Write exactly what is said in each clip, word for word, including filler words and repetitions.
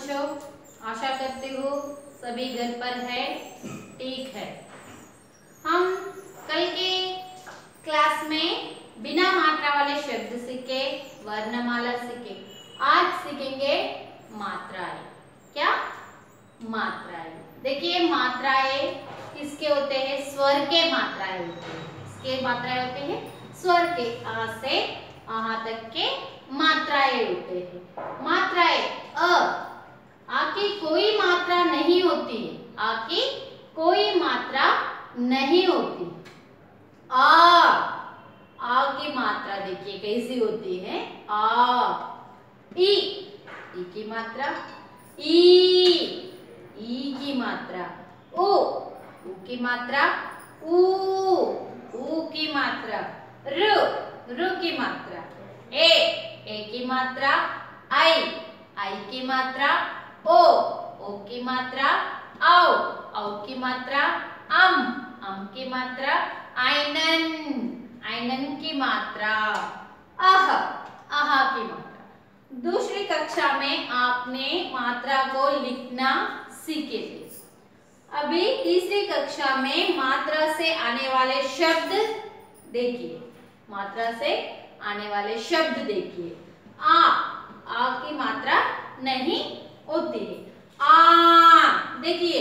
बच्चों, आशा करती हूँ सभी घर पर है, ठीक है। हम कल के क्लास में बिना मात्रा वाले शब्द सीखे, वर्णमाला सीखे। आज सीखेंगे मात्राएं। क्या? मात्राएं। देखिए, मात्राएं किसके होते हैं? स्वर के मात्राएं होते हैं। किसके मात्राएं होते हैं? स्वर के। आ से आहा तक के मात्राएं होते हैं। मात्राएं अ, आ की कोई मात्रा नहीं होती है। आ की कोई मात्रा नहीं होती। आ, आ की मात्रा देखिए कैसी होती है। आ। ई, ई की मात्रा। ई, ई की मात्रा। उ, उ की मात्रा। ऊ, ऊ की मात्रा। रु, रु की मात्रा। ए, ए की मात्रा। आई, आई की मात्रा। ओ, ओ की मात्रा। औ, औ की मात्रा। अम, अम की मात्रा। आइनन, आइनन की मात्रा। अह, आहा की मात्रा। दूसरी कक्षा में आपने मात्रा को लिखना सीखे थे। अभी तीसरी कक्षा में मात्रा से आने वाले शब्द देखिए। मात्रा से आने वाले शब्द देखिए। आ, आ की मात्रा नहीं होती है। आ, देखिए,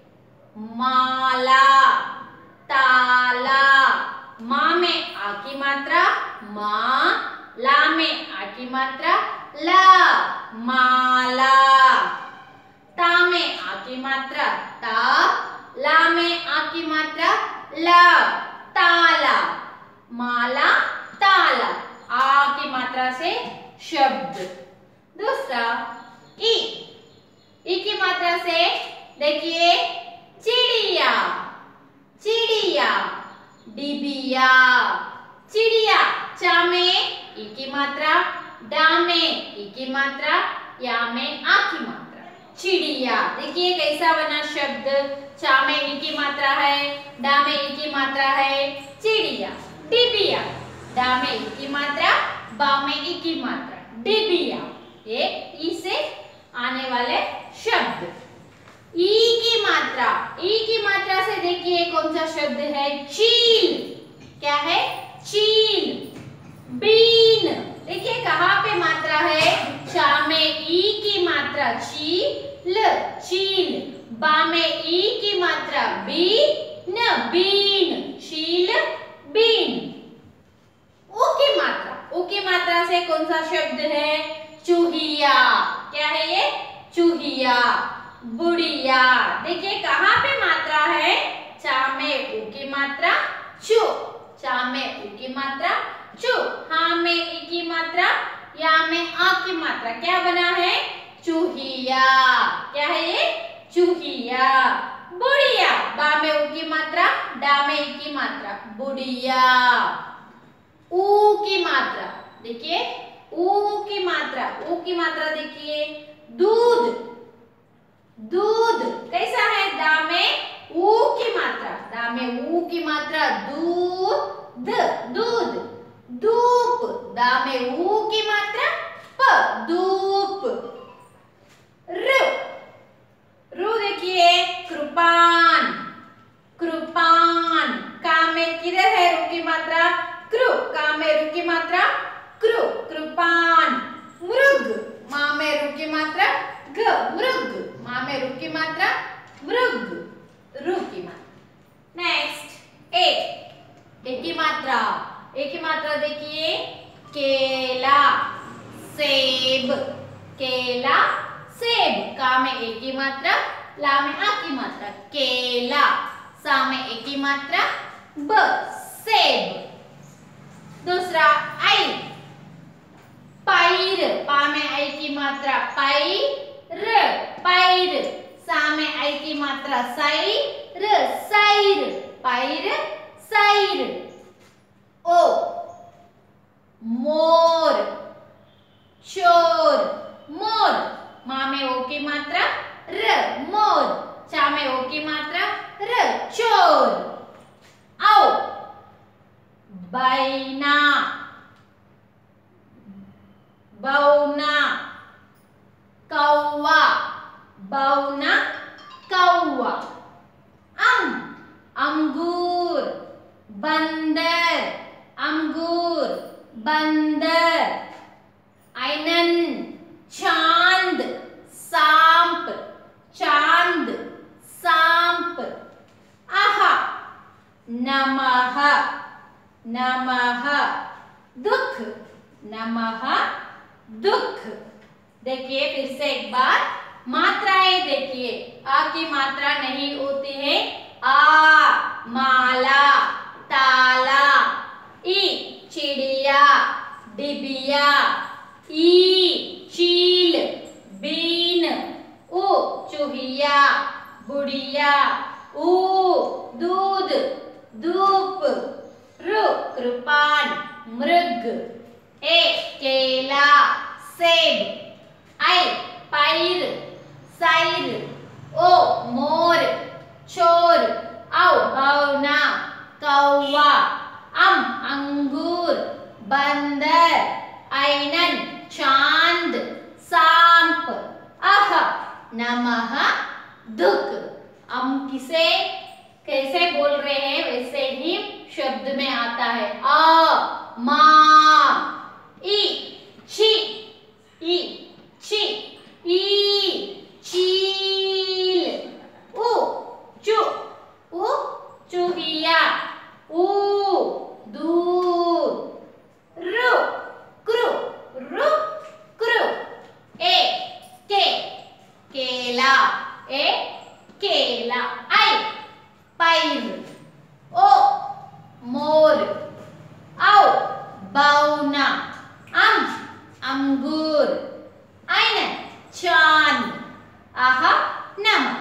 माला, ताला। मा में आ की मात्रा मा, ला में आ की मात्रा ला, माला। ता में आ की मात्रा ता, ला में आ की मात्रा ला, ताला। माला, ताला। आ की मात्रा से शब्द। दूसरा ई, ई की मात्रा से देखिए, चिड़िया, चिड़िया। डिबिया, चिड़िया। चा में ई की मात्रा, डा में ई की मात्रा, या में आ की मात्रा। चिड़िया। देखिए कैसा बना शब्द। चा में ई की मात्रा है, डा में ई की मात्रा है, चिड़िया। डिबिया, डा में ई की मात्रा, बा में ई की मात्रा, डिबिया। ये ई से आने वाले शब्द। ई की मात्रा, ई की मात्रा से देखिए कौन सा शब्द है? चील। क्या है? चील। बीन। देखिए कहाँ पे मात्रा है? चा में ई की मात्रा चील, चील। बा में ई की मात्रा बीन, बीन, चील, बीन। ऊ की मात्रा, ऊ की मात्रा से कौन सा शब्द है? चूहिया। क्या है ये? चूहिया। बुढ़िया। देखिए कहाँ पे मात्रा है? चा में ऊ की मात्रा चू, चा में ऊ की मात्रा चू, हा में ई की मात्रा, या में आ की मात्रा। क्या बना है? चूहिया। क्या है ये? चूहिया। बुढ़िया। बा में ऊ की मात्रा, डा में ई की मात्रा, बुढ़िया। ऊ की मात्रा देखिए, ऊ की मात्रा, ऊ की मात्रा देखिए, दूध, दूध। कैसा है? दा में ऊ की मात्रा, दा में ऊ की मात्रा, दूध, दूध। धूप, दा में ऊ की मात्रा, प, धूप। रु, रु देखिए, कृपान, कृपान। का में किधर है रु की मात्रा? कृ, का में रु की मात्रा कृ, कृपान। मृग, मा में रु की मात्रा ग, मृग। मा में रु की मात्रा मृग, रु की मात्रा। नेक्स्ट ए, ए की मात्रा, ए की मात्रा देखिए, केला, सेब, केला, सेब। का में ए की मात्रा, ला में आ की मात्रा, केला। सा में ए की मात्रा ब, सेब। दूसरा आई, पैर। पा में आई की मात्रा पैर, पैर। सा में आई की मात्रा सैर, सैर, पैर, सैर। ओ, मोर, चोर, मोर। मा में ओ की मात्रा र, मोर। चा में ओ की मात्रा र, चोर। औ, बैना, बौना, कौवा। दुख। देखिए फिर से एक बार मात्राएं देखिए, आ की मात्रा नहीं होती है, आ माला, ताला, ई चिड़िया, डिबिया, ई चील, बीन, उ चूहिया, बुढ़िया, ऊ दूध, धूप, रु कृपान, मृग, ए केला, सेब, आई पैर, सैर, ओ मोर, चोर, औ बौना, कौवा, अम अंगूर, बंदर, ऐनन चांद, सांप, अह नमः दुख। हम किसे कैसे बोल रहे हैं वैसे ही शब्द में आता है। अ मा, ई छी, ई छी, ई चील, उ चू, उ चूहिया, ऊ दूध, रु कृ, रु कृ, ए के केला, ए केला, आई पैर, ओ मोर, औ बौना, अम अंगूर, ऐन चांद, आह नमः।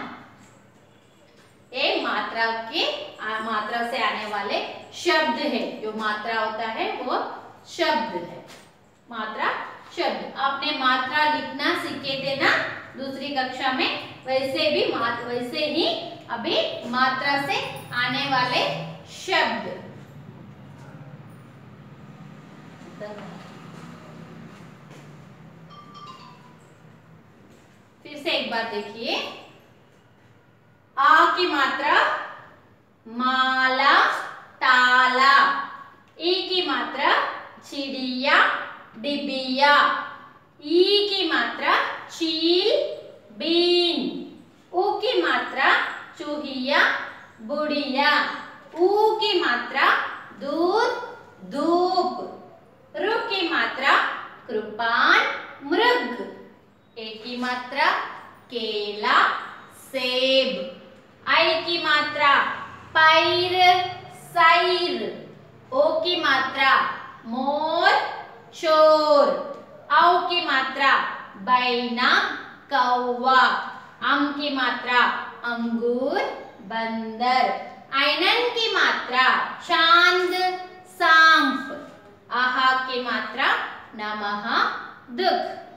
ये मात्रा के आ, मात्रा से आने वाले शब्द है। जो मात्रा होता है वो शब्द है, मात्रा शब्द। आपने मात्रा लिखना सीखे थे ना दूसरी कक्षा में, वैसे भी मात वैसे ही अभी मात्रा से आने वाले शब्द। फिर से एक बार देखिए, आ की मात्रा माला, ताला, ई की मात्रा चिड़िया, डिबिया, ई की मात्रा चील, बीन, उ की मात्रा चूहिया, बुढ़िया, ऊ की मात्रा दूध, धूप, रु की मात्रा कृपान, मृग, ए की मात्रा केला, सेब, आई की मात्रा पैर, सैर, ओ की मात्रा मोर, चोर, औ की मात्रा बैना, कौवा, अम की मात्रा अंगूर, बंदर, ऐनन की मात्रा चांद, सांप, आहा की मात्रा नमः दुख।